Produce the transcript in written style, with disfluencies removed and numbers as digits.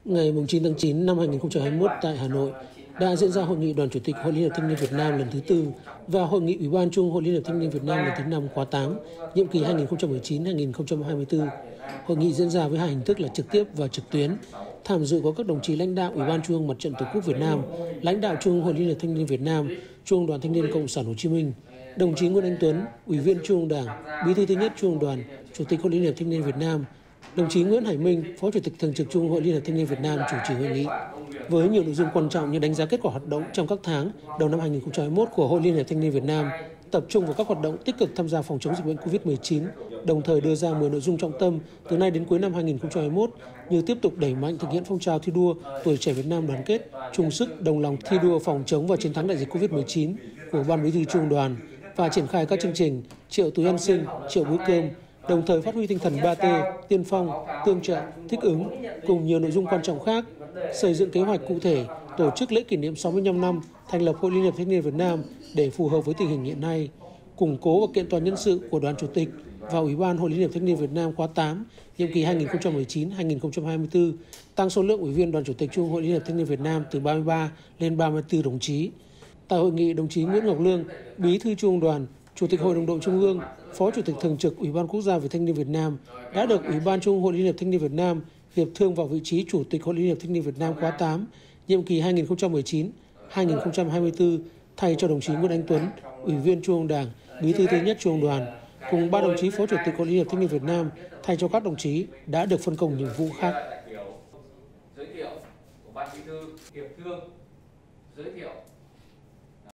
Ngày 9 tháng 9 năm 2021 tại Hà Nội đã diễn ra Hội nghị Đoàn Chủ tịch Hội Liên hiệp Thanh niên Việt Nam lần thứ tư và Hội nghị Ủy ban Trung ương Hội Liên hiệp Thanh niên Việt Nam lần thứ 5 khóa 8, nhiệm kỳ 2019-2024. Hội nghị diễn ra với hai hình thức là trực tiếp và trực tuyến. Tham dự có các đồng chí lãnh đạo Ủy ban Trung ương Mặt trận Tổ quốc Việt Nam, lãnh đạo Trung ương Hội Liên hiệp Thanh niên Việt Nam, Trung ương Đoàn Thanh niên Cộng sản Hồ Chí Minh. Đồng chí Nguyễn Anh Tuấn, Ủy viên Trung ương Đảng, Bí thư thứ nhất Trung ương Đoàn, Chủ tịch Hội Liên hiệp Thanh niên Việt Nam. Đồng chí Nguyễn Hải Minh, Phó Chủ tịch Thường trực Trung ương Hội Liên hiệp Thanh niên Việt Nam chủ trì hội nghị. Với nhiều nội dung quan trọng như đánh giá kết quả hoạt động trong các tháng đầu năm 2021 của Hội Liên hiệp Thanh niên Việt Nam, tập trung vào các hoạt động tích cực tham gia phòng chống dịch bệnh COVID-19, đồng thời đưa ra 10 nội dung trọng tâm từ nay đến cuối năm 2021 như tiếp tục đẩy mạnh thực hiện phong trào thi đua Tuổi trẻ Việt Nam đoàn kết, chung sức đồng lòng thi đua phòng chống và chiến thắng đại dịch COVID-19 của Ban Bí thư Trung ương Đoàn và triển khai các chương trình triệu túi an sinh, triệu bữa cơm, đồng thời phát huy tinh thần 3T, tiên phong, tương trợ, thích ứng cùng nhiều nội dung quan trọng khác, xây dựng kế hoạch cụ thể, tổ chức lễ kỷ niệm 65 năm thành lập Hội Liên hiệp Thanh niên Việt Nam để phù hợp với tình hình hiện nay, củng cố và kiện toàn nhân sự của Đoàn Chủ tịch và Ủy ban Hội Liên hiệp Thanh niên Việt Nam khóa 8, nhiệm kỳ 2019-2024, tăng số lượng ủy viên Đoàn Chủ tịch Trung ương Hội Liên hiệp Thanh niên Việt Nam từ 33 lên 34 đồng chí. Tại hội nghị, đồng chí Nguyễn Ngọc Lương, Bí thư Trung ương Đoàn, Chủ tịch Hội đồng đội Trung ương, Phó Chủ tịch Thường trực Ủy ban Quốc gia về Thanh niên Việt Nam đã được Ủy ban Trung ương Hội Liên hiệp Thanh niên Việt Nam hiệp thương vào vị trí Chủ tịch Hội Liên hiệp Thanh niên Việt Nam khóa 8, nhiệm kỳ 2019-2024 thay cho đồng chí Nguyễn Anh Tuấn, Ủy viên Trung ương Đảng, Bí thư thứ nhất Trung ương Đoàn, cùng 3 đồng chí Phó Chủ tịch Hội Liên hiệp Thanh niên Việt Nam thay cho các đồng chí đã được phân công nhiệm vụ khác. Giới thiệu của Ban Bí thư hiệp thương giới thiệu